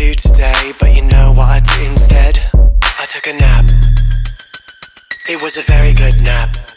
do today, but you know what I did instead? I took a nap. It was a very good nap.